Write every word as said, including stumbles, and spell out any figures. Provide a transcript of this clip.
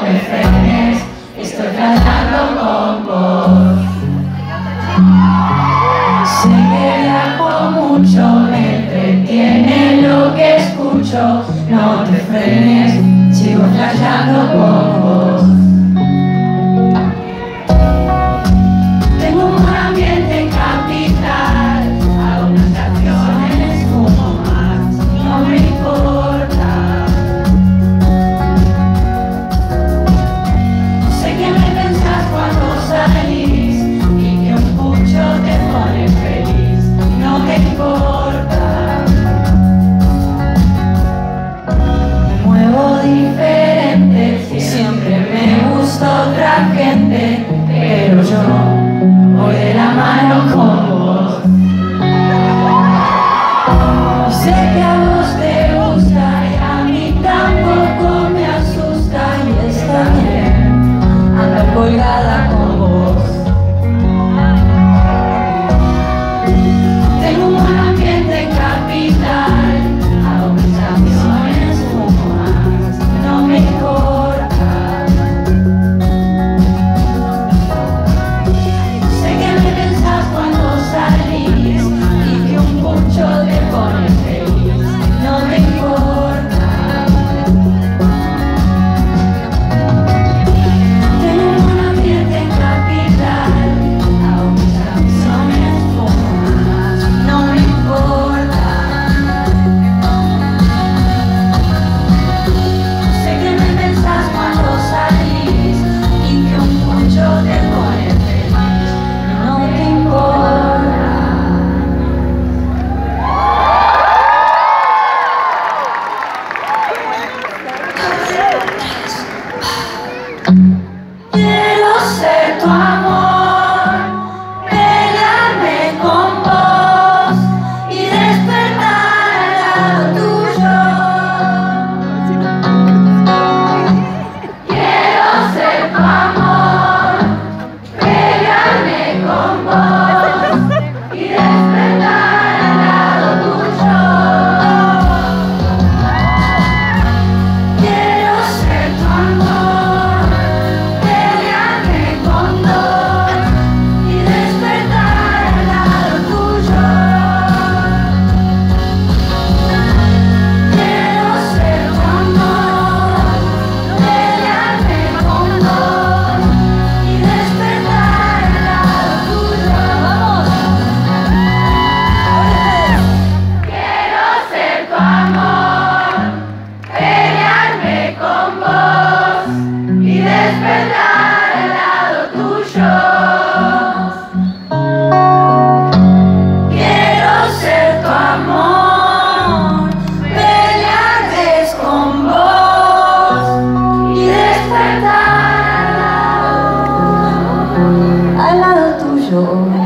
te frenes, estoy cantando con vos. Sé que viajo mucho, me entretiene lo que escucho. No te frenes, sigo flasheando con vos. Tengo un buen ambiente en capital, hago unas canciones como más, no me importa. Sé que me pensás cuando salís y que un pucho te pone feliz, no te importa. Me muevo diferente, siempre me gusta otra gente, pero yo voy de la mano con vos. Sé que a vos te gusta y a mí tampoco me asusta, y está bien andar colgada con vos. Tengo un buen ambiente en capital, hago mis canciones como más, no me importa. Sé que me pensás cuando salís y que un pucho te pone feliz, no me importa. Tengo un buen ambiente en capital, hago mis canciones como más, no me importa. Sé que me pensás cuando salís y que un pucho te pone feliz, no te importa. Quiero ser tu amor, pelearme con vos y despertar al lado tuyo. Quiero ser tu amor, pelearme con vos y despertar al lado tuyo. Quiero ser tu amor, pelearme con vos y despertar al lado tuyo. Quiero ser tu amor, pelearme con vos y despertar al lado tuyo. Quiero ser tu amor, pelearme con vos y despertar al lado tuyo. Quiero ser tu amor, pelearme con vos y despertar al lado, al lado tuyo.